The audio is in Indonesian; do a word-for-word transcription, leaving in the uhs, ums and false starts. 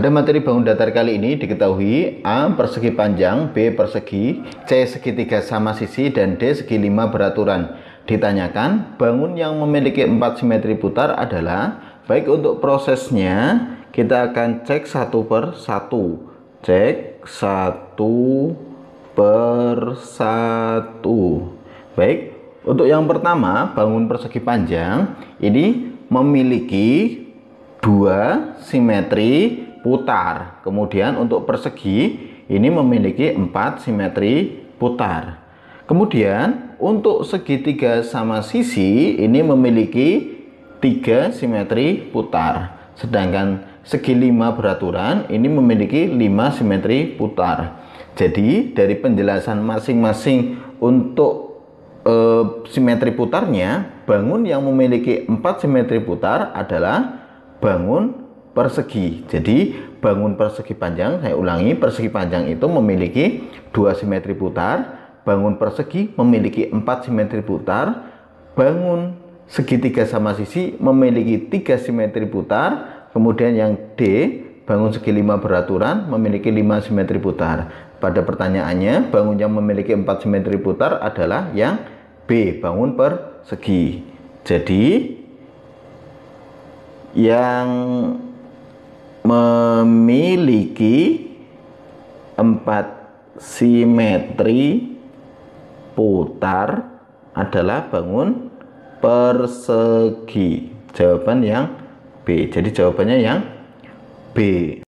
Pada materi bangun datar kali ini diketahui A persegi panjang, B persegi, C segitiga sama sisi, dan D segi lima beraturan. Ditanyakan bangun yang memiliki empat simetri putar adalah, baik untuk prosesnya kita akan cek satu per satu. Cek satu per satu. Baik, untuk yang pertama bangun persegi panjang ini memiliki dua simetri putar. Kemudian untuk persegi ini memiliki empat simetri putar. Kemudian untuk segitiga sama sisi ini memiliki tiga simetri putar. Sedangkan segi lima beraturan ini memiliki lima simetri putar. Jadi dari penjelasan masing-masing untuk e, simetri putarnya, bangun yang memiliki empat simetri putar adalah bangun persegi. Jadi bangun persegi panjang, saya ulangi, persegi panjang itu memiliki dua simetri putar, bangun persegi memiliki empat simetri putar, bangun segitiga sama sisi memiliki tiga simetri putar, kemudian yang D, bangun segi lima beraturan memiliki lima simetri putar. Pada pertanyaannya, bangun yang memiliki empat simetri putar adalah yang B, bangun persegi. Jadi yang memiliki empat simetri putar adalah bangun persegi. Jawaban yang B. Jadi jawabannya yang B.